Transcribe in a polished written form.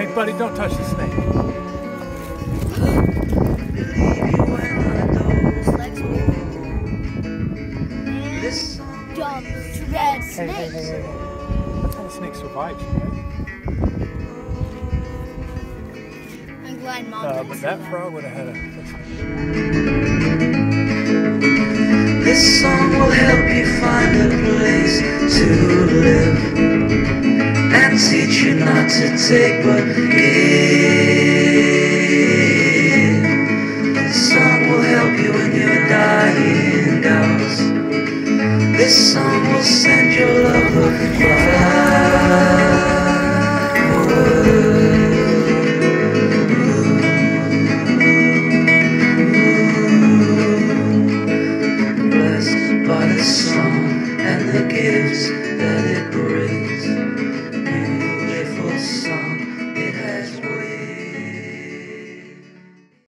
Hey buddy, don't touch the snake. This jumps to red snakes. Hey. That's how the snake survives, right? I'm glad Mom But that frog would have had a... This song will help you find a place to live and teach you not to take but give. This song will help you when you're dying out. This song will send your love a by the song and the gifts